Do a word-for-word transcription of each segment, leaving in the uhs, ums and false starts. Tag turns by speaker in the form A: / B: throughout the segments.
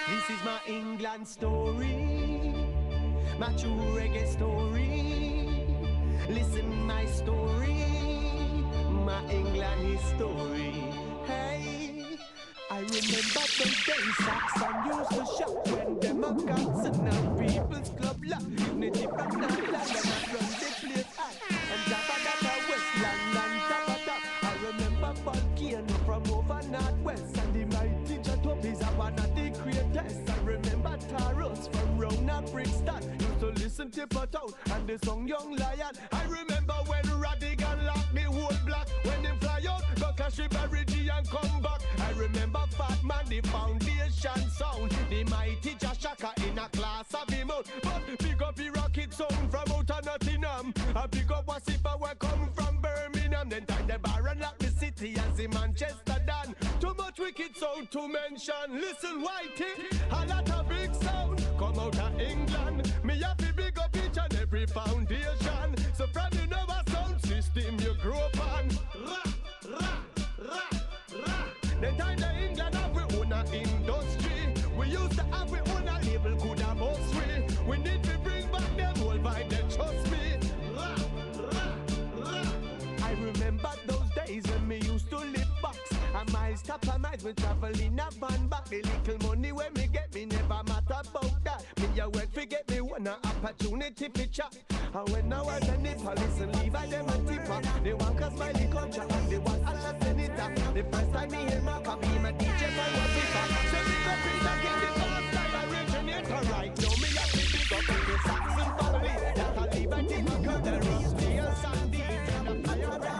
A: This is my England story, my true reggae story. Listen my story, my England history. Hey, I remember those days Saxon used to shop when them a guns and now people's club lock. Unity from Northland and I run the place hot. And Jabba Dabba Westland and Tappa Tap. I remember Volcano from over Northwest and the mighty Jatopis are one of the greatest. I remember Taros from Rona Brixton used to listen to Patown and the song Young Lion. I remember when Radigan locked me whole block when they fly out, go clash with Barry G and come back. I remember Fat Man, the foundation sound, the mighty Jashaka in a class of him out. But big up the rocket sound from out of Nottingham. I big up Wasipa where come from Birmingham. Then time the bar and lock the city as the Manchester done. Too much wicked sound to mention. Listen, Whitey, a lot of big sound come out of England. Me have to big up each and every foundation. So from you know a sound system you grow up on. Ra, ra, ra, ra. The time the England have we own a industry. We used to have we own a label could have us we. We need to bring back them whole vibe, they trust me. Ra, ra, ra. I remember those days when me used to live box. And my stop a miles we travel in a van back. The little money when me get me never matter about that. Me a work forget me one a opportunity to chat. And when I was a nipper listen leave I them a tipper. They want cause my culture and they want a shot senator. The first time me hear my copy my D J my was tipper. So me go bring again the fast style originator. Right now me a big up on the Saxon family. That a liberty my girl the rusty and sandy. And a fire brand.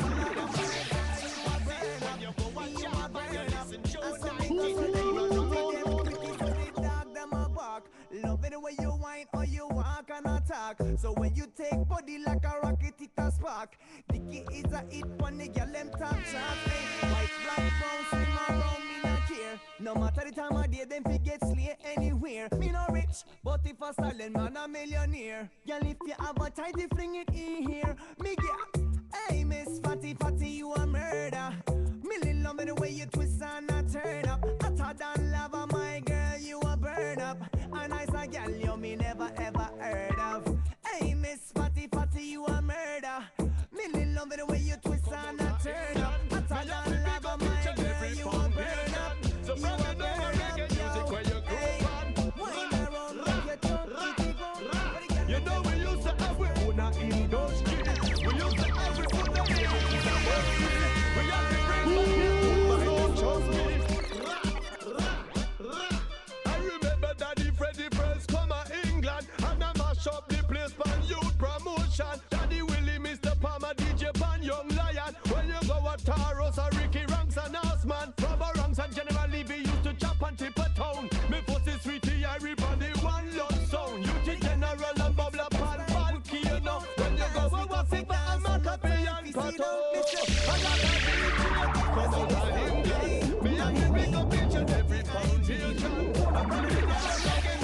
B: Love it the way you whine or you walk and attack. So when you take body like a rocket, it a spark. Dicky is a hit when the girl them top shot. White, black, brown, swim around, me not care. No matter the time of day, them forget slay anywhere. Me no rich, but if a silent man a millionaire. Girl, if you have a tighty, fling it in here. Me get, hey Miss Fatty Fatty, you a murder. Me love it the way you twist and a turn up. Hotter than lava, my girl, you a burn up. A nice a gal you me never ever heard of. Hey Miss Fatty Fatty, you a murder. Me love it the way you twist and a turn up. Hotter than lava, my girl, you a burn up.
A: So from you know a reggae music where you grow on. You know we used to have we own a industry. We used to have we own a industry. We have to bring back the old mind, trust me. I remember Daddy Freddy first come to England and I mash up the place pan youth promotion. Daddy Willie, Mister Palmer, D J Pan, Young Lion. When you go at Taros or Ricky Ranks and Osman, Robber Ranks and General Levy used to chop and tip a town. Me first is sweetie, I rip on the one love sound. You the General and Bubble Pan, Volcano. When you go over Sipa and Maccabee and Pato. I got a big cause out of England. Me and me big up each and every foundation. I'm really not again.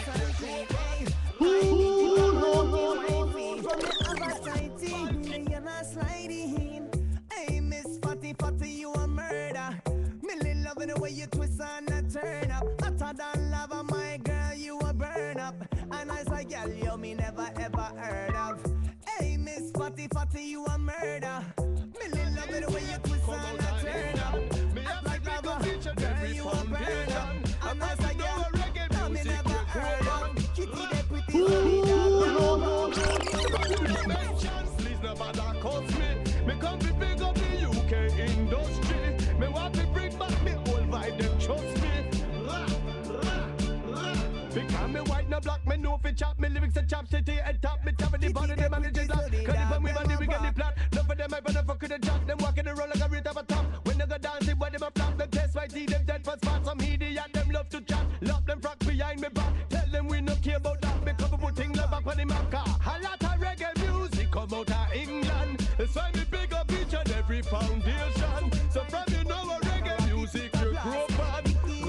B: Hey Miss Fatty Fatty, you a murder. Me love it the way you twist and a turn up. Hotter than lava, my girl, you a burn up. A nice a girl you me never ever heard of. Hey Miss Fatty Fatty, you a murder. Me love it the way you twist and a turn up. Hot like lava, girl, you a burn up. A nice a girl you me never heard of. Kitty the pretty body dog.
A: Please nobody cost me. Me come to big up the U K industry. Me want to bring back me old vibe, them trust me. Ra, ra, ra. Because me white no black, me know fi chop. Me lyrics a chop city and top. Me top of the body, them managers lock. Cause if I'm with me, we get the plot. None for them, I better fuck with the job. Them walking the road like a real top of top. When they go dancing, why them a flop? Them test my teeth, them dead for spot. Some idiot, them love to chat. Love them frock behind me back. Tell them we no care about that. Me cover put things back on the map car. A lot of reggae music come out of England. That's why me big up each and every foundation. So from you know a reggae music you grow up on.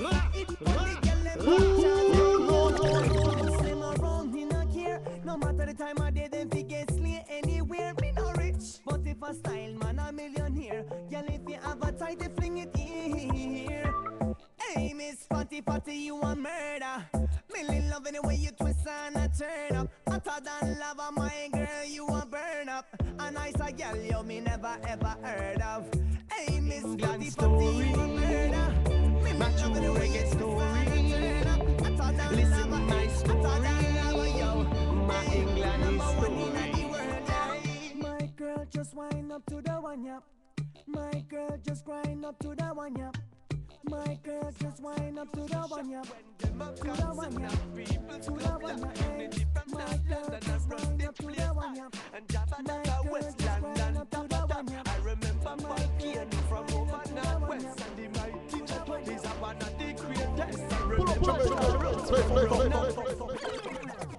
B: No matter the time of day, them forget slay anywhere. Me no rich, but if a style man a millionaire. Girl, if you have a tight, fling it in here. Hey, Miss Fat fatty fatty, you a murder. Millie loving the way you twist and a turn up. Hotter than lava, my girl, you a burn up. A nice a girl you me never ever heard of. Hey, Miss Fatty Fatty, you a murder. Millie loving the way you twist and a turn up. Hotter than
A: Listen
B: lava,
A: my story.
B: hotter than lava, yo.
A: My
B: Hey,
A: England
B: number one
A: story.
B: in the world, yeah. My girl just wind up to the one, yeah. My girl just grind up to the one, yeah. My girl just wind up to the one, yeah. To the one, yeah. To the one, yeah. Hey. My girl just wind up to the one, yeah. My girl just wind up to the one, yeah.
A: I remember my kid from over
B: now
A: west, and the mighty Japan is one of the greatest. I
C: Pull up,
A: remember
C: Jamaica. Play, play, play, play, play, play.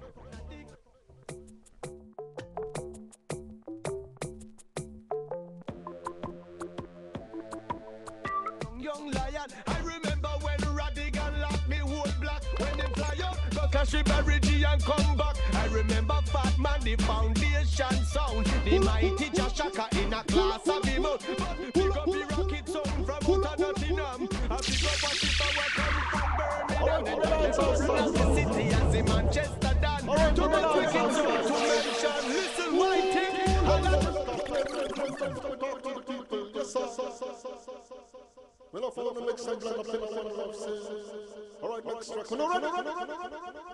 A: Young lion, I remember when Radigan locked me whole black. When they fly up, go cash it Barigi and come back. I remember Fat Man, the foundation sound. The mighty Jashaka in a class of him. But pick up the rocket sound from out of Nottingham. I pick up a ship and we come from Birmingham. Then the city as in Manchester done. To my wicked sound to mention. Listen, white
C: We'll follow the next segment of the All right, next track. No, ready, ready, ready, ready, ready.